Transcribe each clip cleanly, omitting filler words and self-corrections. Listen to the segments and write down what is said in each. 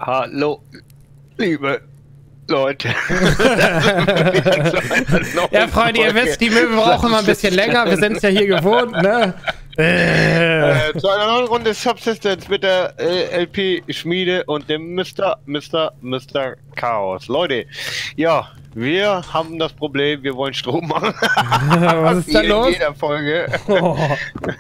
Hallo, liebe Leute. Ja, Freunde, ihr wisst, die Möbel brauchen immer ein bisschen länger. Wir sind es ja hier gewohnt, ne? Zu einer neuen Runde Subsistence mit der LP-Schmiede und dem Mr. Chaos. Leute, ja, wir haben das Problem, wir wollen Strom machen. Was ist da los? In jeder Folge. Oh.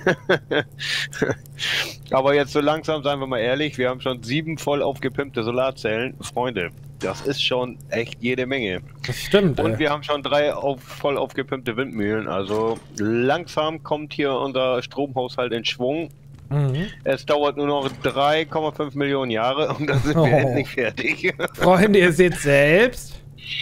Aber jetzt so langsam, seien wir mal ehrlich, wir haben schon 7 voll aufgepimpte Solarzellen. Freunde, das ist schon echt jede Menge. Das stimmt, Und wir haben schon 3 voll aufgepimpte Windmühlen. Also langsam kommt hier unser Stromhaushalt in Schwung. Mhm. Es dauert nur noch 3,5 Millionen Jahre und dann sind wir endlich fertig. Freunde, ihr seht selbst.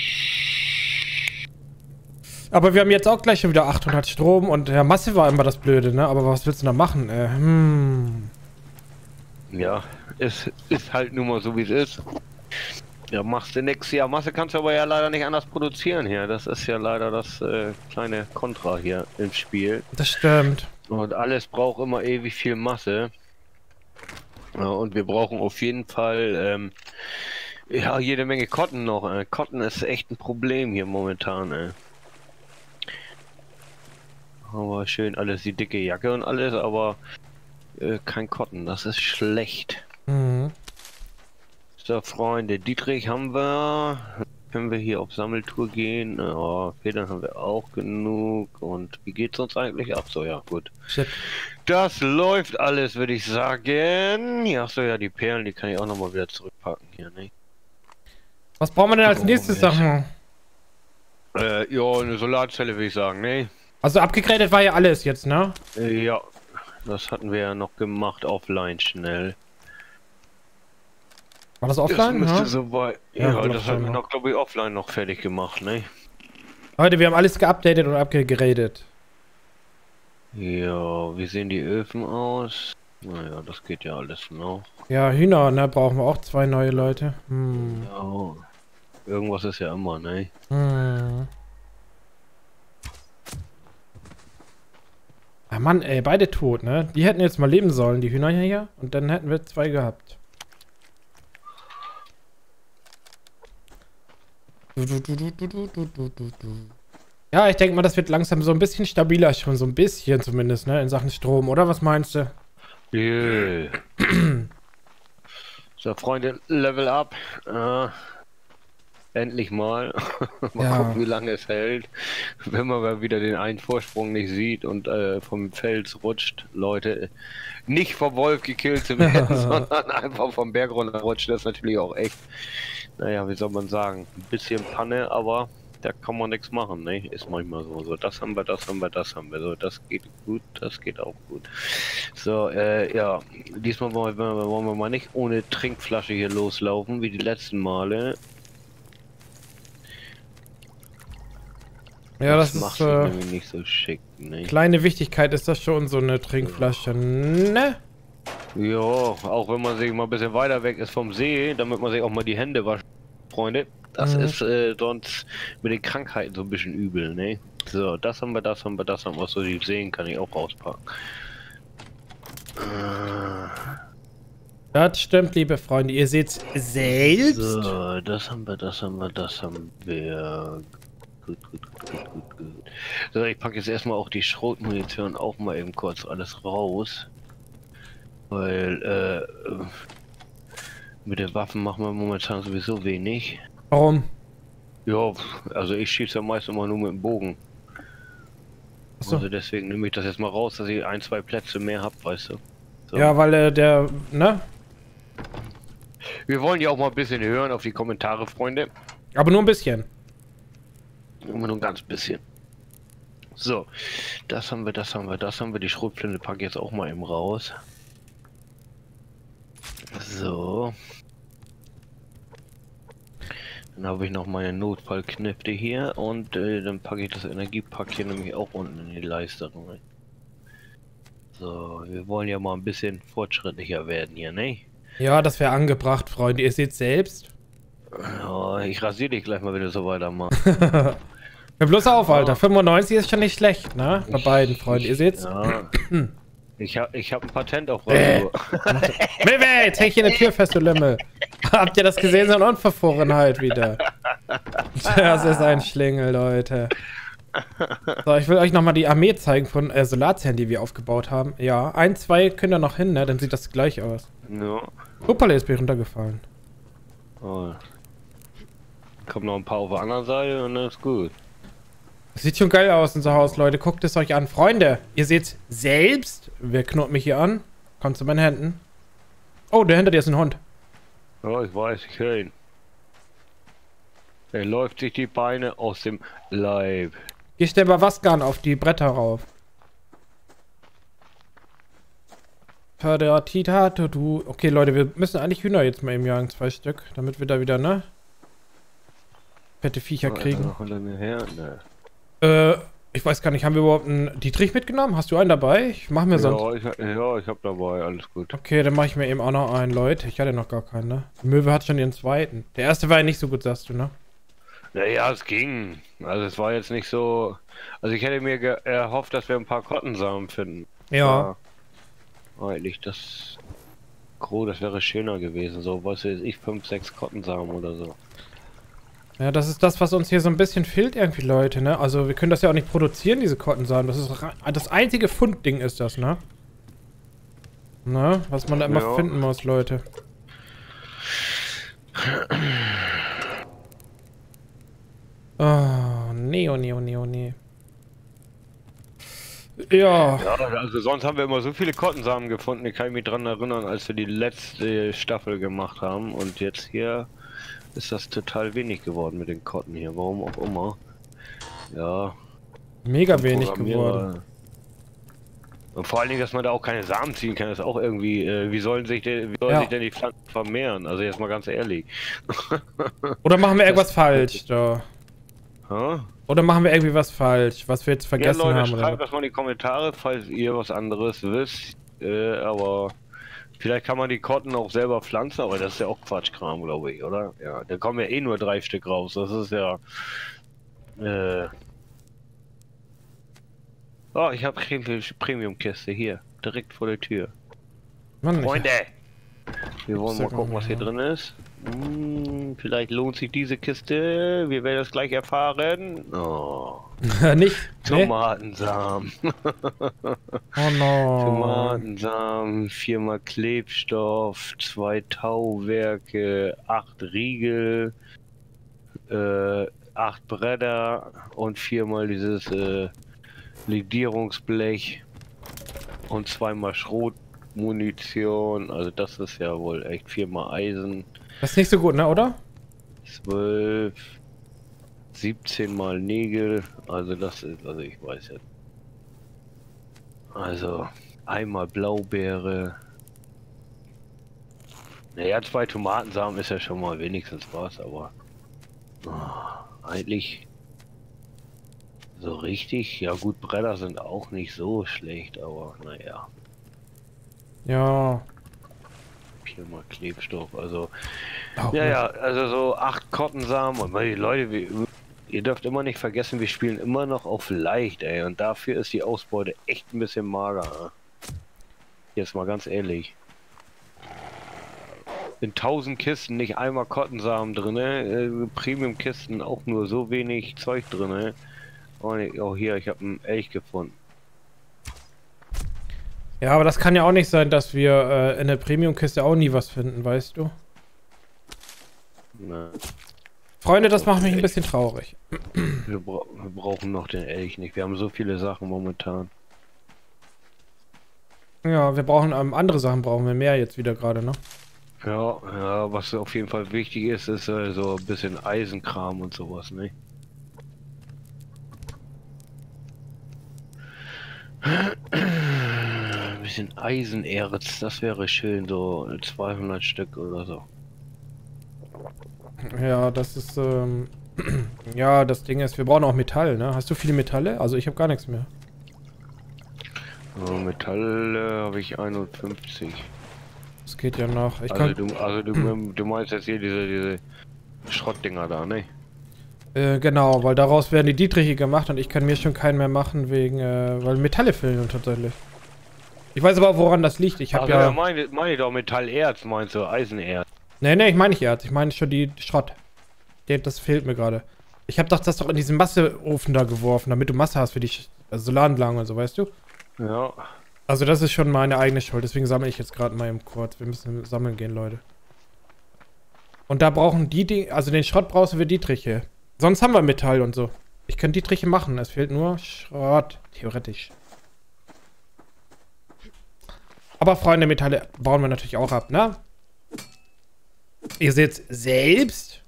Aber wir haben jetzt auch gleich schon wieder 800 Strom und ja, Masse war immer das Blöde, ne? Aber was willst du da machen? Ja, es ist halt nun mal so, wie es ist. Ja, machst du nix. Ja, Masse kannst du aber ja leider nicht anders produzieren hier. Das ist ja leider das kleine Kontra hier im Spiel. Das stimmt. Und alles braucht immer ewig viel Masse. Ja, und wir brauchen auf jeden Fall ja, jede Menge Cotton noch. Cotton ist echt ein Problem hier momentan. Aber schön alles, die dicke Jacke und alles, aber kein Cotton. Das ist schlecht. Mhm. So, Freunde, Dietrich haben wir. Können wir hier auf Sammeltour gehen? Ja, Federn haben wir auch genug. Und wie geht's uns eigentlich? Ach so, ja, gut. Shit. Das läuft alles, würde ich sagen. Ja, ach so, ja, die Perlen, die kann ich auch nochmal wieder zurückpacken hier, ne? Was brauchen wir denn als nächstes, Sachen? Ja, eine Solarzelle, würde ich sagen, ne? Also abgegradet war ja alles jetzt, ne? Ja, das hatten wir ja noch gemacht, offline schnell. War das offline? Das müsste Ja? soweit. Ja, das hatten wir noch, glaube ich, offline noch fertig gemacht, ne? Leute, wir haben alles geupdatet und abgegradet. Ja, wie sehen die Öfen aus? Naja, das geht ja alles noch. Ja, Hühner, ne? Brauchen wir auch 2 neue Leute. Ja, irgendwas ist ja immer, ne? Ah Mann, ey, beide tot, ne? Die hätten jetzt mal leben sollen, die Hühner hier. Und dann hätten wir 2 gehabt. Ja, ich denke mal, das wird langsam so ein bisschen stabiler schon, so ein bisschen zumindest, ne? In Sachen Strom, oder? Was meinst du? Yeah. So, Freunde, Level up. Endlich mal. Mal gucken, wie lange es hält. Wenn man mal wieder den einen Vorsprung nicht sieht und vom Fels rutscht, Leute, nicht vom Wolf gekillt zu werden, sondern einfach vom Berg runter rutscht, das ist natürlich auch echt, naja, wie soll man sagen, ein bisschen Panne, aber da kann man nichts machen, ne? Ist manchmal so. So, das haben wir, das haben wir, das haben wir. So, das geht gut, das geht auch gut. So, ja, diesmal wollen wir mal nicht ohne Trinkflasche hier loslaufen, wie die letzten Male. Ja, das macht ist nämlich nicht so schick, ne? Kleine Wichtigkeit ist das schon, so eine Trinkflasche, ne? Ja, auch wenn man sich mal ein bisschen weiter weg ist vom See, damit man sich auch mal die Hände wascht, Freunde. Das ist sonst mit den Krankheiten so ein bisschen übel, ne? So, das haben wir, das haben wir, das haben wir. So, die Seen kann ich auch rauspacken. Das stimmt, liebe Freunde. Ihr seht's selbst. So, das haben wir, das haben wir, das haben wir. Gut. So, ich packe jetzt erstmal auch die Schrotmunition auch mal eben kurz alles raus. Weil, mit den Waffen machen wir momentan sowieso wenig. Warum? Ja, also ich schieße ja meist immer nur mit dem Bogen. Achso. Also deswegen nehme ich das jetzt mal raus, dass ich 1, 2 Plätze mehr habe, weißt du. So. Ja, weil der, ne? Wir wollen ja auch mal ein bisschen hören auf die Kommentare, Freunde. Aber nur ein bisschen. Immer nur ein ganz bisschen. So, das haben wir, das haben wir, das haben wir. Die Schrotflinte packe ich jetzt auch mal eben raus. So. Dann habe ich noch meine Notfallknifte hier und dann packe ich das Energiepack hier nämlich auch unten in die Leiste rein. So, wir wollen ja mal ein bisschen fortschrittlicher werden hier, ne? Ja, das wäre angebracht, Freunde. Ihr seht selbst. Ja, ich rasiere dich gleich mal, wenn du so weitermachst. Ja, bloß auf, Alter. 95 ist schon nicht schlecht, ne? Bei beiden, Freunde. Ihr seht's. Ja. Ich hab ein Patent auf Rasur. Milbe, jetzt häng ich hier eine Tür fest, du Lümmel. Habt ihr das gesehen? So eine Unverfrorenheit wieder. Das ist ein Schlingel, Leute. So, ich will euch nochmal die Armee zeigen von Solarzellen, die wir aufgebaut haben. Ja, 1, 2 können da noch hin, ne? Dann sieht das gleich aus. Ja. Hoppala, jetzt bin ich runtergefallen. Oh. Kommen noch ein paar auf der anderen Seite und dann ist gut. Das sieht schon geil aus, unser Haus, Leute. Guckt es euch an. Freunde, ihr seht selbst. Wer knurrt mich hier an? Kommt zu meinen Händen. Oh, der hinter dir ist ein Hund. Ja, ich weiß, ich höre ihn. Er läuft sich die Beine aus dem Leib. Hier stellen wir Wasgan auf die Bretter rauf. Du. Okay, Leute, wir müssen eigentlich Hühner jetzt mal eben jagen, 2 Stück, damit wir da wieder, ne? Fette Viecher kriegen. Noch hinter mir her? Ne. Ich weiß gar nicht, haben wir überhaupt einen Dietrich mitgenommen? Hast du einen dabei? Ich mach mir sonst... Ich hab dabei, alles gut. Okay, dann mache ich mir eben auch noch einen, Leute. Ich hatte noch gar keinen, ne? Die Möwe hat schon ihren zweiten. Der erste war ja nicht so gut, sagst du, ne? Naja, es ging. Also es war jetzt nicht so... Also ich hätte mir erhofft, dass wir ein paar Kottensamen finden. Ja. Eigentlich das... das wäre schöner gewesen. So, was weiß ich, 5, 6 Kottensamen oder so. Ja, das ist das, was uns hier so ein bisschen fehlt irgendwie, Leute, ne? Also wir können das ja auch nicht produzieren, diese Kottensamen. Das ist das einzige Fundding ist das, ne? Ne? Was man da immer finden muss, Leute. Oh, nee. Ja. Ja, also sonst haben wir immer so viele Kottensamen gefunden, ich kann mich dran erinnern, als wir die letzte Staffel gemacht haben. Und jetzt hier ist das total wenig geworden mit den Kotten hier, warum auch immer. Ja. Mega wenig geworden. Und vor allen Dingen, dass man da auch keine Samen ziehen kann, ist auch irgendwie, wie sollen sich denn die Pflanzen vermehren? Also jetzt mal ganz ehrlich. Oder machen wir irgendwas falsch, da. Huh? Oder machen wir irgendwie was falsch, was wir jetzt vergessen Leute, haben? Schreibt das mal in die Kommentare, falls ihr was anderes wisst. Aber vielleicht kann man die Kotten auch selber pflanzen, aber das ist ja auch Quatschkram, glaube ich, oder? Ja, da kommen ja eh nur 3 Stück raus. Das ist ja... Oh, ich habe Premium-Kiste hier, direkt vor der Tür. Mann, Freunde! Wir wollen mal gucken, was hier drin ist. Vielleicht lohnt sich diese Kiste. Wir werden das gleich erfahren. Oh. Nicht? Tomatensamen. Oh no. Tomatensamen, 4-mal Klebstoff, 2 Tauwerke, 8 Riegel, 8 Bretter und 4-mal dieses Legierungsblech und 2-mal Schrotmunition. Also das ist ja wohl echt 4-mal Eisen. Das ist nicht so gut, ne, oder? 12, 17-mal Nägel. Also das ist, also ich weiß jetzt. Also einmal Blaubeere. Naja, 2 Tomatensamen ist ja schon mal wenigstens was, aber eigentlich so richtig. Ja gut, Bretter sind auch nicht so schlecht, aber naja. Ja. 4-mal Klebstoff, also ja, also so 8 Kottensamen und die Leute, ihr dürft immer nicht vergessen, wir spielen immer noch auf leicht, ey, und dafür ist die Ausbeute echt ein bisschen mager. Ne? Jetzt mal ganz ehrlich. In 1000 Kisten nicht einmal Kottensamen drin, Premium-Kisten auch nur so wenig Zeug drin. Und auch hier, ich habe einen Elch gefunden. Ja, aber das kann ja auch nicht sein, dass wir in der Premium-Kiste auch nie was finden, weißt du? Na. Freunde, das macht mich ein bisschen traurig. Wir brauchen noch den Elch nicht. Wir haben so viele Sachen momentan. Ja, wir brauchen andere Sachen, brauchen wir mehr jetzt wieder gerade, ne? Ja, was auf jeden Fall wichtig ist, ist so ein bisschen Eisenkram und sowas, ne? Ein bisschen Eisenerz, das wäre schön, so 200 Stück oder so. Ja, das ist, ja, das Ding ist, wir brauchen auch Metall, ne? Hast du viele Metalle? Also ich habe gar nichts mehr. Metalle habe ich 51. Das geht ja noch. Du meinst jetzt hier diese Schrottdinger da, ne? Genau, weil daraus werden die Dietriche gemacht und ich kann mir schon keinen mehr machen wegen, weil Metalle fehlen tatsächlich. Ich weiß aber, woran das liegt. Ich habe Also, ja... meine doch Metallerz, meinst du? Eisenerz. Nee, ich meine nicht Erz. Ich meine schon die Schrott. Das fehlt mir gerade. Ich habe das doch in diesen Masseofen da geworfen, damit du Masse hast für die Solaranlagen und so, weißt du? Ja. Also das ist schon meine eigene Schuld. Deswegen sammle ich jetzt gerade mal im Kurz. Wir müssen sammeln gehen, Leute. Und da brauchen also den Schrott brauchst du für Dietriche. Sonst haben wir Metall und so. Ich könnte Dietriche machen. Es fehlt nur Schrott. Theoretisch. Aber Freunde, Metalle bauen wir natürlich auch ab, ne? Ihr seht's selbst.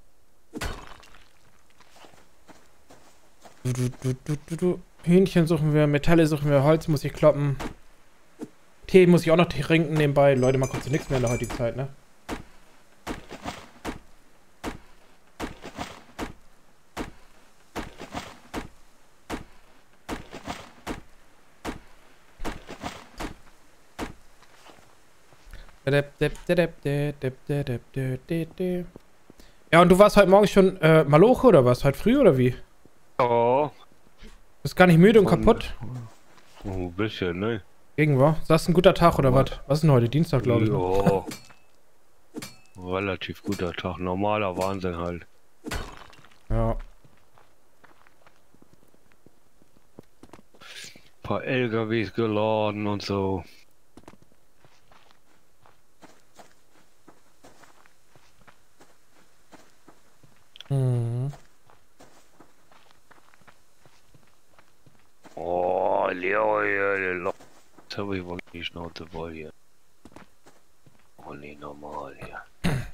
Hühnchen suchen wir, Metalle suchen wir, Holz muss ich kloppen. Tee muss ich auch noch trinken nebenbei. Leute, man kommt zu nichts mehr in der heutigen Zeit, ne? Ja, und du warst heute Morgen schon Maloche oder was? Heute früh oder wie? Oh. Bist gar nicht müde und kaputt? Oh, ein bisschen, ne? Gegen war? Ist das ein guter Tag oder was? Was ist denn heute? Dienstag, glaube ich. Ja. Relativ guter Tag. Normaler Wahnsinn halt. Ja. Paar LKWs geladen und so. Mhm. Oh, Leo, jetzt habe ich wohl die Schnauze voll hier. Oh, nee, normal hier.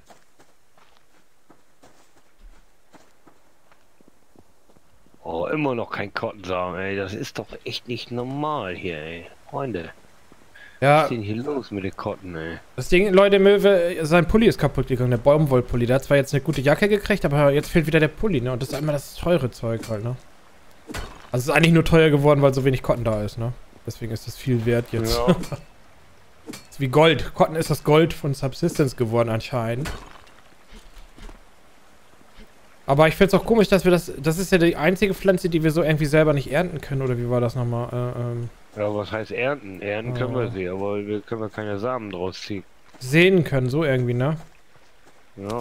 Oh, immer noch kein Kottensamen, ey. Das ist doch echt nicht normal hier, ey. Freunde. Ja. Was ist denn hier los mit den Kotten, ey? Das Ding, Leute, Möwe, sein Pulli ist kaputt gegangen, der Baumwollpulli. Der hat zwar jetzt eine gute Jacke gekriegt, aber jetzt fehlt wieder der Pulli, ne? Und das ist einmal das teure Zeug halt, ne? Also es ist eigentlich nur teuer geworden, weil so wenig Kotten da ist, ne? Deswegen ist das viel wert jetzt. Ja. Ist wie Gold. Kotten ist das Gold von Subsistence geworden anscheinend. Aber ich find's auch komisch, dass wir das ist ja die einzige Pflanze, die wir so irgendwie selber nicht ernten können, oder wie war das nochmal? Ja, was heißt ernten? Ernten können wir sie, aber wir können keine Samen draus ziehen. Sehen können, so irgendwie, ne? Ja.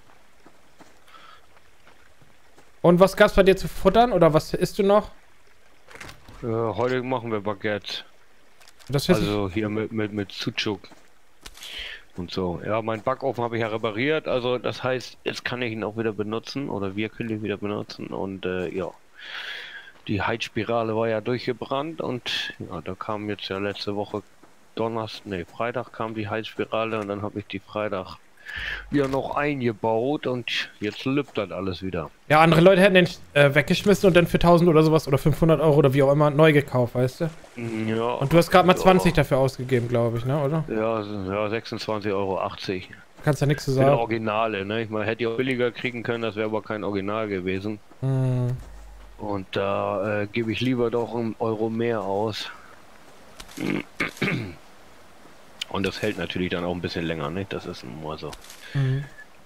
Und was gab's bei dir zu futtern, oder was isst du noch? Heute machen wir Baguette. Das heißt, also hier mit Sucuk und so. Ja, mein Backofen habe ich ja repariert, also das heißt, jetzt kann ich ihn auch wieder benutzen, oder wir können ihn wieder benutzen, und ja. Die Heizspirale war ja durchgebrannt, und ja, da kam jetzt ja letzte Woche Freitag kam die Heizspirale, und dann habe ich die Freitag ja noch eingebaut, und jetzt lübt das alles wieder. ja, andere Leute hätten den weggeschmissen und dann für 1000 oder sowas oder 500 Euro oder wie auch immer neu gekauft, weißt du? Ja. Und du hast gerade mal 20 dafür ausgegeben, glaube ich, ne, oder? Ja, 26,80 Euro. Kannst ja nichts zu Für sagen. Originale, ne? Ich meine, hätte ich auch billiger kriegen können, das wäre aber kein Original gewesen. Hm. Und da gebe ich lieber doch einen Euro mehr aus. Und das hält natürlich dann auch ein bisschen länger, ne? Das ist nur so. Mhm.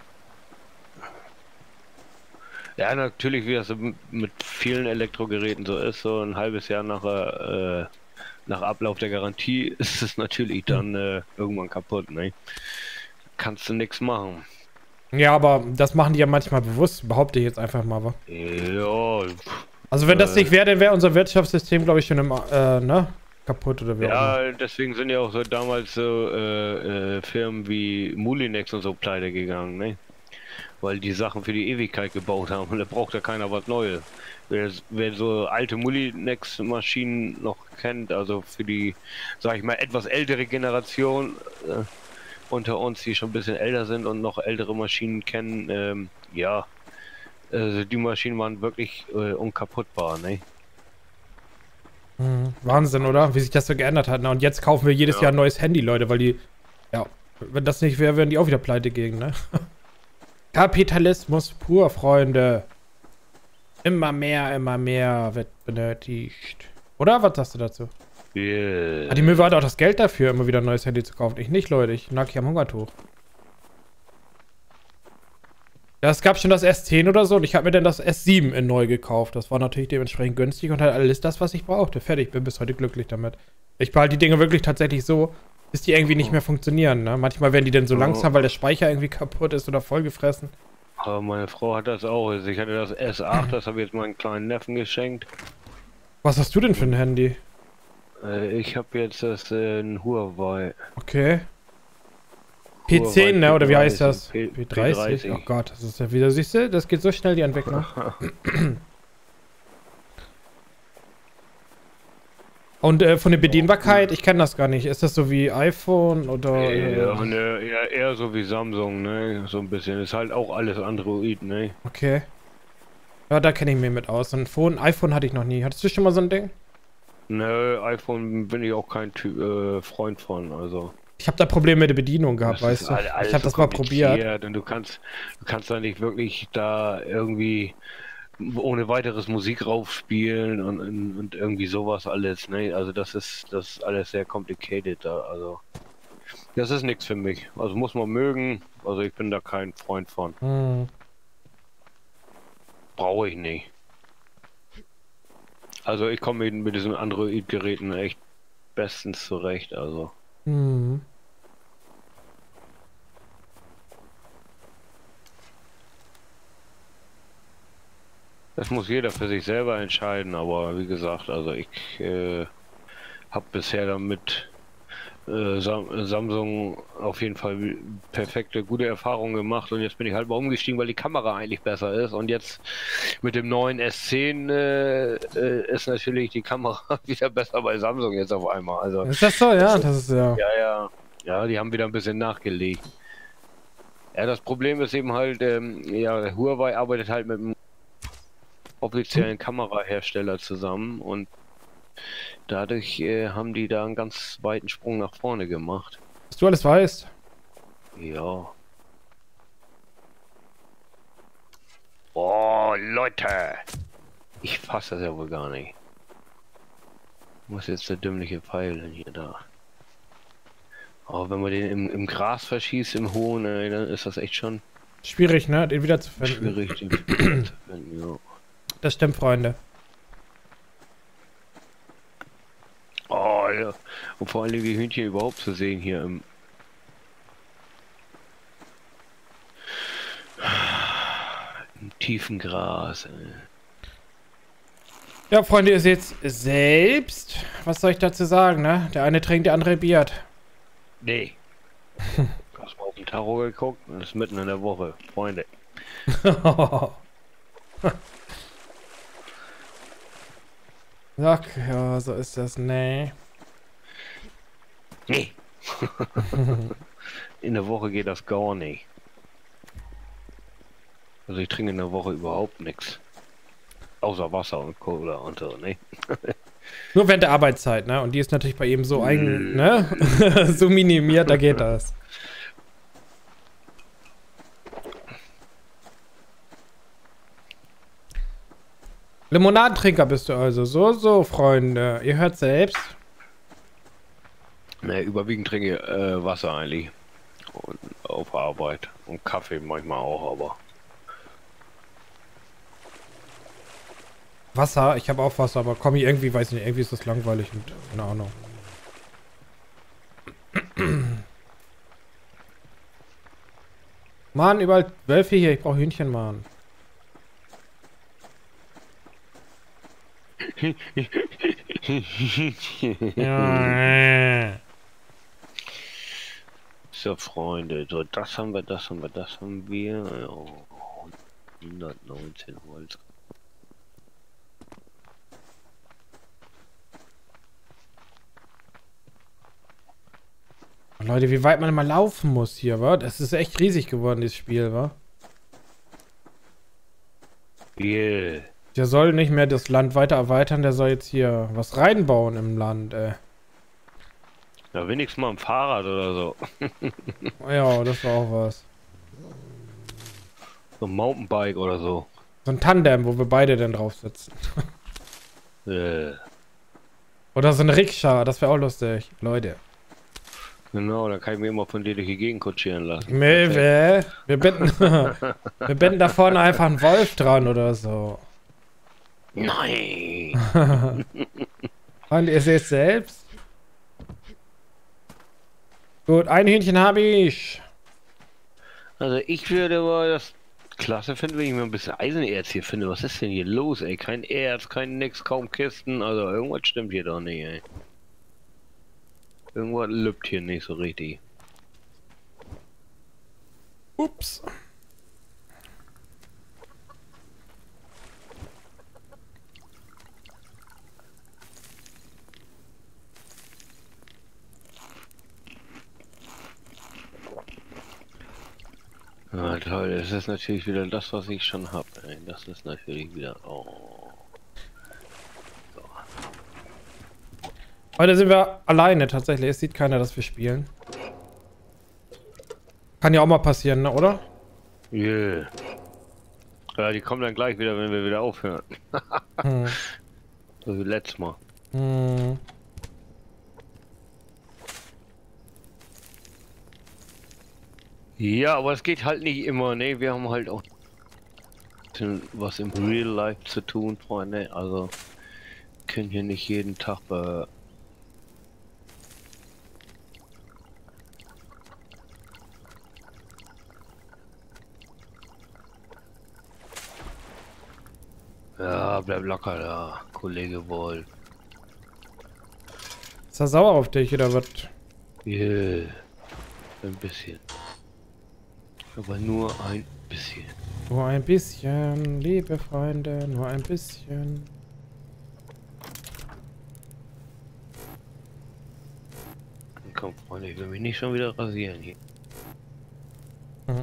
Ja, natürlich, wie das mit vielen Elektrogeräten so ist, so ein halbes Jahr nach Ablauf der Garantie ist es natürlich dann irgendwann kaputt, ne? Kannst du nichts machen. Ja, aber das machen die ja manchmal bewusst, behaupte ich jetzt einfach mal, wa? Ja. Also wenn das nicht wäre, dann wäre unser Wirtschaftssystem, glaube ich, schon im, ne? Kaputt oder wie auch immer. Ja, deswegen sind ja auch so damals so Firmen wie Mulinex und so pleite gegangen, ne? Weil die Sachen für die Ewigkeit gebaut haben, und da braucht ja keiner was Neues. Wer so alte Mulinex-Maschinen noch kennt, also für die, sag ich mal, etwas ältere Generation unter uns, die schon ein bisschen älter sind und noch ältere Maschinen kennen, ja, also die Maschinen waren wirklich unkaputtbar, ne? Wahnsinn, oder? Wie sich das so geändert hat, ne? Und jetzt kaufen wir jedes Jahr ein neues Handy, Leute, weil die, ja, wenn das nicht wäre, wären die auch wieder pleite gegen, ne? Kapitalismus pur, Freunde. Immer mehr wird benötigt. Oder? Was sagst du dazu? Yeah. Die Möwe hat auch das Geld dafür, immer wieder ein neues Handy zu kaufen. Ich nicht, Leute. Ich nag hier am Hungertuch. Ja, es gab schon das S10 oder so, und ich habe mir dann das S7 in neu gekauft. Das war natürlich dementsprechend günstig und hat alles das, was ich brauchte. Fertig, bin bis heute glücklich damit. Ich behalte die Dinge wirklich tatsächlich so, bis die irgendwie nicht mehr funktionieren, ne? Manchmal werden die dann so langsam, weil der Speicher irgendwie kaputt ist oder vollgefressen. Aber meine Frau hat das auch. Also ich hatte das S8, das habe ich jetzt meinen kleinen Neffen geschenkt. Was hast du denn für ein Handy? Ich habe jetzt ein Huawei. Okay. P10, ne? Oder wie heißt das? P30. Oh Gott, das ist ja wieder, siehst du, das geht so schnell, die Entwicklung. Und von der Bedienbarkeit, ich kenne das gar nicht. Ist das so wie iPhone oder... Ja, ne, eher so wie Samsung, ne? So ein bisschen. Ist halt auch alles Android, ne? Okay. Ja, da kenne ich mich mit aus. Und iPhone hatte ich noch nie. Hattest du schon mal so ein Ding? Ne, iPhone bin ich auch kein Freund von, also. Ich habe da Probleme mit der Bedienung gehabt, Das weißt du? alles Ich habe so das mal probiert. Und du kannst da nicht wirklich da irgendwie ohne weiteres Musik raufspielen und irgendwie sowas alles, ne? Also das ist alles sehr complicated da, also. Das ist nichts für mich. Also muss man mögen, also ich bin da kein Freund von. Hm. Brauche ich nicht. Also ich komme mit diesen Android-Geräten echt bestens zurecht, also. Hm. Das muss jeder für sich selber entscheiden, aber wie gesagt, also ich habe bisher damit Samsung auf jeden Fall perfekte, gute Erfahrungen gemacht und jetzt bin ich halt mal umgestiegen, weil die Kamera eigentlich besser ist und jetzt mit dem neuen S10 ist natürlich die Kamera wieder besser bei Samsung jetzt auf einmal. Also Ist das so? Ja, das ist ja. Ja, die haben wieder ein bisschen nachgelegt. Ja, das Problem ist eben halt, ja, Huawei arbeitet halt mit einem offiziellen Kamerahersteller zusammen und dadurch haben die da einen ganz weiten Sprung nach vorne gemacht. Was du alles weißt. Ja. Oh, Leute! Ich fasse das ja wohl gar nicht. Muss jetzt der dümmliche Pfeil denn hier da? Oh, wenn man den im Gras verschießt, im Hohen, dann ist das echt schon Schwierig, ne? Den wiederzufinden. schwierig, den wiederzufinden, ja. Das stimmt, Freunde. Oh, ja. Und vor allem die Hühnchen überhaupt zu sehen hier im tiefen Gras. Ja, Freunde, ihr seht's selbst. Was soll ich dazu sagen, ne? Der eine trinkt, der andere biert. Nee. Hast mal auf den Tarot geguckt? Das ist mitten in der Woche, Freunde. Ach, ja, so ist das, ne? Nee. In der Woche geht das gar nicht. Also ich trinke in der Woche überhaupt nichts. Außer Wasser und Cola und so, ne? Nur während der Arbeitszeit, ne? Und die ist natürlich bei ihm so ne? So minimiert, da geht das. Limonadentrinker bist du also. So, Freunde. Ihr hört selbst. Ne, überwiegend trinke ich Wasser eigentlich. Und auf Arbeit. Und Kaffee manchmal auch, aber. Wasser? Ich habe auch Wasser, aber komm ich irgendwie, weiß nicht, irgendwie ist das langweilig und keine Ahnung. Mann, überall Wölfe hier, ich brauche Hühnchen, Mann. Ja. So, Freunde, so, das haben wir. Oh, 119 Holz. Leute, wie weit man mal laufen muss hier, wa? Das ist echt riesig geworden, dieses Spiel, wa? Yeah. Der soll nicht mehr das Land weiter erweitern, der soll jetzt hier was reinbauen im Land, ey. Ja, wenigstens mal ein Fahrrad oder so. Ja, das war auch was. So ein Mountainbike oder so. So ein Tandem, wo wir beide dann drauf sitzen. Oder so ein Rikscha, das wäre auch lustig, Leute. Genau, da kann ich mir immer von dir durch die Gegend kutschieren lassen. Wir binden da vorne einfach einen Wolf dran oder so. Nein! Und ihr seht selbst. Gut, ein Hühnchen habe ich. Also ich würde mal das klasse finden, wenn ich mal ein bisschen Eisenerz hier finde. Was ist denn hier los, ey? Kein Erz, kein nix, kaum Kisten. Also irgendwas stimmt hier doch nicht, ey. Irgendwas lübt hier nicht so richtig. Ups. Ah, toll, das ist natürlich wieder das, was ich schon habe. Das ist natürlich wieder... Oh. So. Heute sind wir alleine tatsächlich. Es sieht keiner, dass wir spielen. Kann ja auch mal passieren, ne, oder? Yeah. Ja, die kommen dann gleich wieder, wenn wir wieder aufhören. Hm. So wie letztes Mal. Hm. Ja, aber es geht halt nicht immer, ne? Wir haben halt auch was im Real Life zu tun, Freunde. Also können hier nicht jeden Tag ja, bleib locker da, Kollege Wolf. Ist er sauer auf dich oder was? Yeah. Ein bisschen. Aber nur ein bisschen. Nur ein bisschen, liebe Freunde, nur ein bisschen. Komm, Freunde, ich will mich nicht schon wieder rasieren hier. Mhm.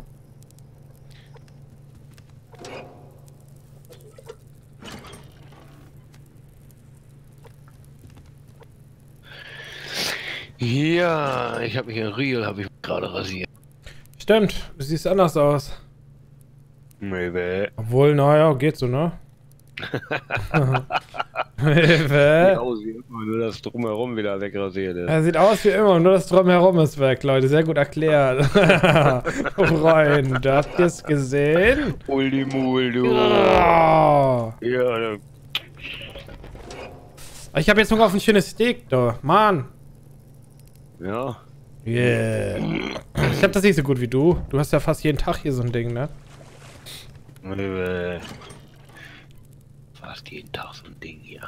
Ja, ich habe mich in Real gerade rasiert. Stimmt, du siehst anders aus. Maybe. Obwohl, naja, geht so, ne? Sieht Er aus wie immer, nur das drumherum wieder wegrasiert ist. sieht aus wie immer, nur das Drumherum ist weg, Leute. Sehr gut erklärt. Freund, habt ihr es gesehen? Uldimul, du. Oh. Ja, Ich habe jetzt Hunger auf ein schönes Steak, da. Mann. ja. Yeah. Ich hab das nicht so gut wie du. Du hast ja fast jeden Tag hier so ein Ding, ne? Fast jeden Tag so ein Ding hier.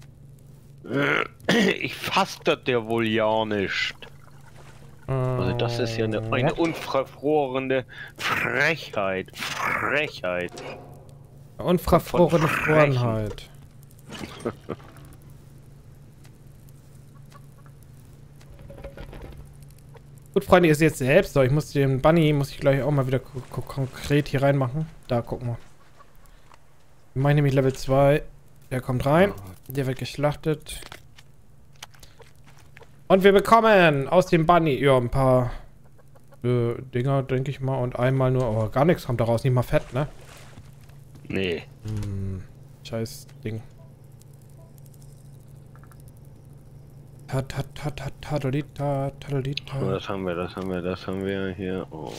Ich fass das ja wohl ja nicht. Also das ist ja eine unverfrorene Frechheit. Frechheit. Unverfrorene Frohenheit. Gut, Freunde, ihr seht selbst. So, ich muss den Bunny, muss ich gleich auch mal wieder konkret hier reinmachen. Da, guck mal. Ich meine nämlich Level 2. Der kommt rein. Der wird geschlachtet. Und wir bekommen aus dem Bunny, ja, ein paar Dinger, denke ich mal. Und einmal nur, aber gar nichts kommt daraus. Nicht mal Fett, ne? Nee. Scheiß Ding. Tadolita. Das haben wir hier. Oh.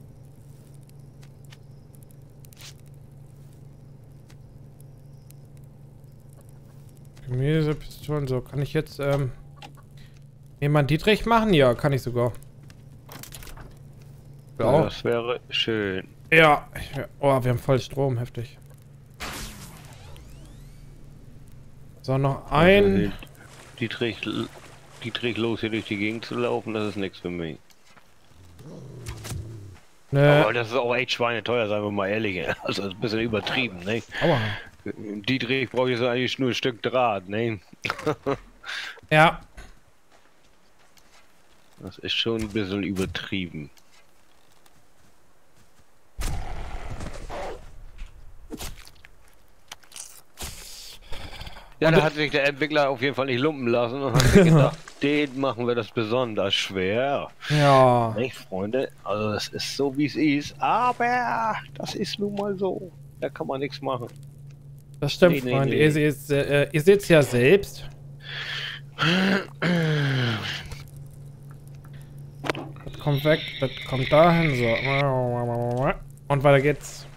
Gemüsepistolen, so. Kann ich jetzt, jemand Dietrich machen? Ja, kann ich sogar. Ja, das wäre schön. Ja. Oh, wir haben voll Strom, heftig. So, noch ein. Dietrich los hier durch die Gegend zu laufen, das ist nichts für mich. Ne. Aber das ist auch echt schweineteuer, sagen wir mal ehrlich. Also das ist ein bisschen übertrieben, ne? Aua. Dietrich braucht jetzt eigentlich nur ein Stück Draht, ne? Ja. Das ist schon ein bisschen übertrieben. Ja, da hat sich der Entwickler auf jeden Fall nicht lumpen lassen und hat sich gedacht, den machen wir das besonders schwer. Ja. Nicht, Freunde? Also das ist so wie es ist, aber das ist nun mal so. Da kann man nichts machen. Das stimmt, Nee, Freunde. nee. Ihr seht es ja selbst. Das kommt weg, das kommt dahin, so. Und weiter geht's.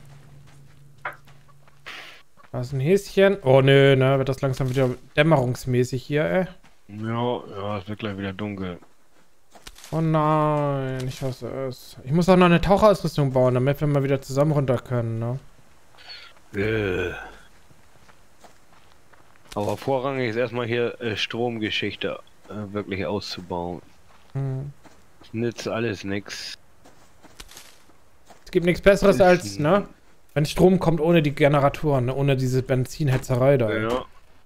Da ist ein Häschen. Oh nö, ne, wird das langsam wieder dämmerungsmäßig hier, ey. Ja, es wird gleich wieder dunkel. Oh nein, ich hasse es. Ich muss auch noch eine Taucherausrüstung bauen, damit wir mal wieder zusammen runter können, ne? Aber vorrangig ist erstmal hier Stromgeschichte wirklich auszubauen. Hm. Nützt alles nix. Es gibt nichts Besseres als, ne? Wenn Strom kommt ohne die Generatoren, ne? Ohne diese Benzinhetzerei da. Ja.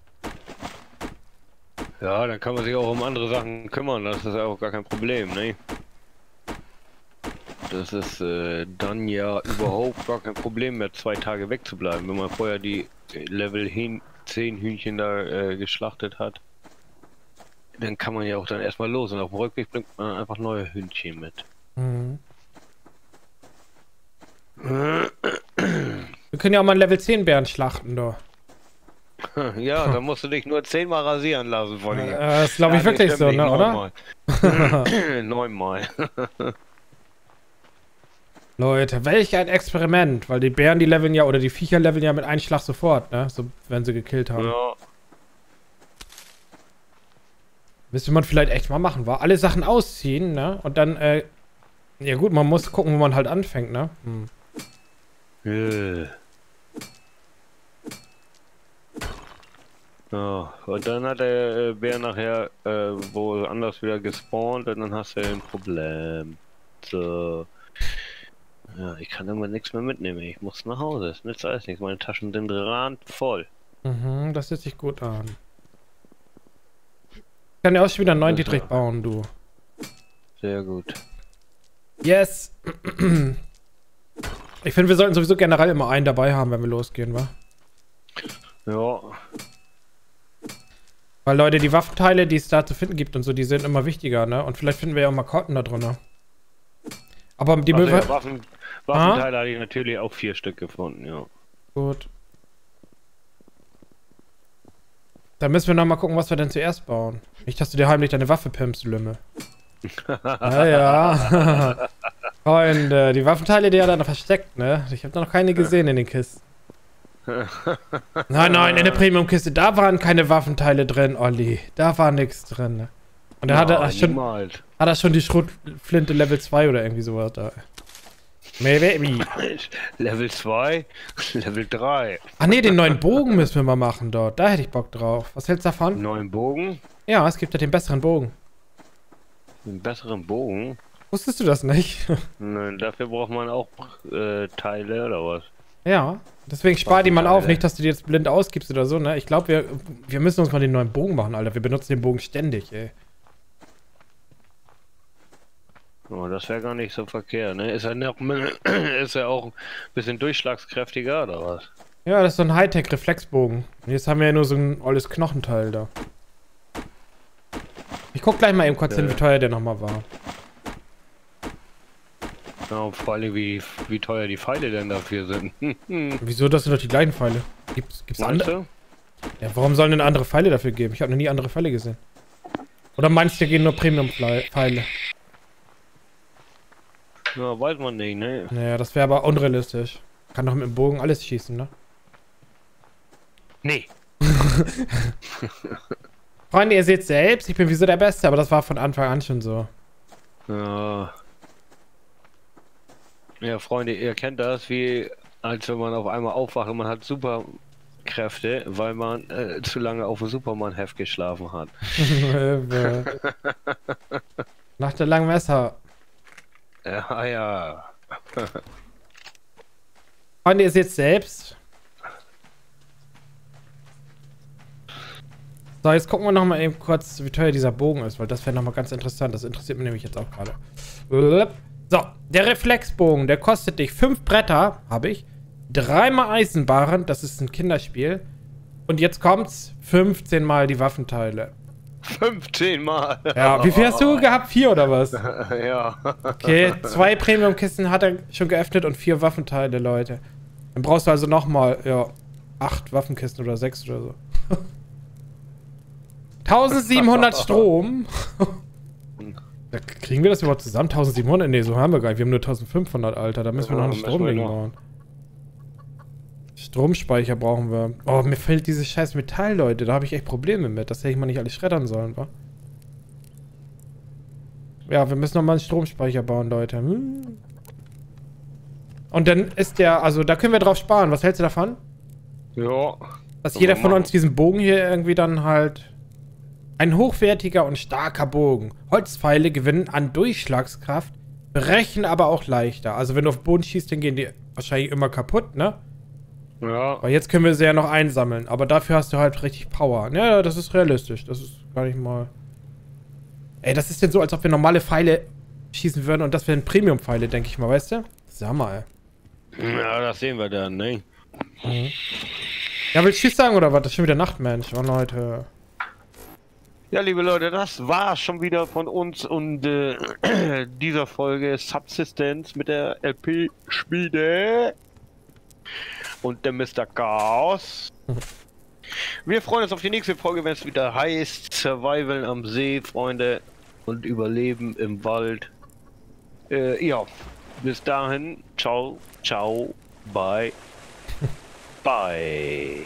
Ja, dann kann man sich auch um andere Sachen kümmern, das ist ja auch gar kein Problem, ne? Das ist dann ja überhaupt gar kein Problem mehr, 2 Tage wegzubleiben, wenn man vorher die Level 10 Hühnchen da geschlachtet hat. Dann kann man ja auch dann erstmal los und auf dem Rückweg bringt man einfach neue Hühnchen mit. Mhm. Wir können ja auch mal einen Level 10 Bären schlachten, da. Ja, da musst du dich nur 10-mal rasieren lassen von ihm. Das glaube ich wirklich so, ne, oder? 9-mal. Leute, welch ein Experiment, weil die Bären, die leveln ja, oder die Viecher leveln ja mit einem Schlag sofort, ne, so, wenn sie gekillt haben. Ja. Müsste man vielleicht echt mal machen, war alle Sachen ausziehen, ne, und dann, ja gut, man muss gucken, wo man halt anfängt, ne. Ja, und dann hat der Bär nachher wohl anders wieder gespawnt und dann hast du ein Problem. So. Ja, ich kann immer nichts mehr mitnehmen. Ich muss nach Hause. Es nützt alles nichts. Meine Taschen sind randvoll. Mhm, das hört sich gut an. Ich kann ja auch schon wieder einen neuen Dietrich bauen, du. Sehr gut. Yes! Ich finde, wir sollten sowieso generell immer einen dabei haben, wenn wir losgehen, wa? Ja. Weil, Leute, die Waffenteile, die es da zu finden gibt und so, die sind immer wichtiger, ne? Und vielleicht finden wir ja auch mal Karten da drunter. Aber die Also ja, Waffenteile hatte ich natürlich auch 4 Stück gefunden, ja. Gut. Dann müssen wir noch mal gucken, was wir denn zuerst bauen. Nicht, dass du dir heimlich deine Waffe pimpst, Lümme. Ja. Freunde, die Waffenteile, die hat er da versteckt, ne? Ich habe noch keine gesehen in den Kisten. Nein, in der Premium-Kiste, da waren keine Waffenteile drin, Olli. Da war nichts drin. Ne? Und er hat er schon die Schrotflinte Level 2 oder irgendwie sowas da. Maybe. Level 2, Level 3. Ach ne, den neuen Bogen müssen wir mal machen dort. Da hätte ich Bock drauf. Was hältst du davon? Neuen Bogen? Ja, es gibt ja den besseren Bogen. Einen besseren Bogen? Wusstest du das nicht? Nein, dafür braucht man auch Teile oder was? Ja, deswegen spar die mal auf, nicht, dass du die jetzt blind ausgibst oder so, ne? Ich glaube, wir müssen uns mal den neuen Bogen machen, Alter. Wir benutzen den Bogen ständig, ey. Oh, das wäre gar nicht so verkehrt, ne? Ist er auch ein bisschen durchschlagskräftiger oder was? Ja, das ist so ein Hightech-Reflexbogen. Jetzt haben wir ja nur so ein olles Knochenteil da. Ich guck gleich mal eben kurz hin, wie teuer der nochmal war. Ja, vor allem wie teuer die Pfeile denn dafür sind. Wieso? Das sind doch die gleichen Pfeile. Gibt's andere? Ja, warum sollen denn andere Pfeile dafür geben? Ich habe noch nie andere Pfeile gesehen. Oder meinst du, gehen nur Premium-Pfeile? Ja, weiß man nicht, ne? Naja, das wäre aber unrealistisch. Kann doch mit dem Bogen alles schießen, ne? Nee. Freunde, ihr seht selbst, ich bin wieso der Beste, aber das war von Anfang an schon so. Ja. Ja, Freunde, ihr kennt das, wie als wenn man auf einmal aufwacht und man hat Superkräfte, weil man zu lange auf dem Superman-Heft geschlafen hat. Nach der langen Messer. Ja, ja. Freunde, ihr seht selbst. So, jetzt gucken wir noch mal eben kurz, wie teuer dieser Bogen ist, weil das wäre noch mal ganz interessant. Das interessiert mich nämlich jetzt auch gerade. So, der Reflexbogen, der kostet dich 5 Bretter, habe ich. 3-mal Eisenbarren, das ist ein Kinderspiel. Und jetzt kommt's, 15 Mal die Waffenteile. 15 Mal? Ja, wie viel hast du gehabt? 4 oder was? Ja. Okay, 2 Premium-Kisten hat er schon geöffnet und 4 Waffenteile, Leute. Dann brauchst du also nochmal, ja, 8 Waffenkisten oder 6 oder so. 1700 Strom. Da kriegen wir das überhaupt zusammen? 1700? Ne, so haben wir gar nicht. Wir haben nur 1500, Alter. Da müssen wir noch einen Stromding bauen. Stromspeicher brauchen wir. Oh, mir fehlt dieses scheiß Metall, Leute. Da habe ich echt Probleme mit. Das hätte ich mal nicht alles schreddern sollen, wa? Ja, wir müssen nochmal einen Stromspeicher bauen, Leute. Und dann ist der, also da können wir drauf sparen. Was hältst du davon? Ja. Dass jeder von uns diesen Bogen hier irgendwie dann halt... Ein hochwertiger und starker Bogen. Holzpfeile gewinnen an Durchschlagskraft, brechen aber auch leichter. Also wenn du auf den Boden schießt, dann gehen die wahrscheinlich immer kaputt, ne? Ja. Aber jetzt können wir sie ja noch einsammeln. Aber dafür hast du halt richtig Power. Ja, das ist realistisch. Das ist gar nicht mal... Ey, das ist denn so, als ob wir normale Pfeile schießen würden und das wären Premium-Pfeile, denke ich mal, weißt du? Sag mal, ey. Ja, das sehen wir dann, ne? Mhm. Ja, willst du Tschüss sagen oder was? Das ist schon wieder Nacht, Mensch. Oh, Leute. Ja, liebe Leute, das war schon wieder von uns und dieser Folge Subsistence mit der LP-Schmiede und der Mr. Chaos. Wir freuen uns auf die nächste Folge, wenn es wieder heißt Survival am See, Freunde, und Überleben im Wald. Ja, bis dahin, ciao, ciao, bye, bye.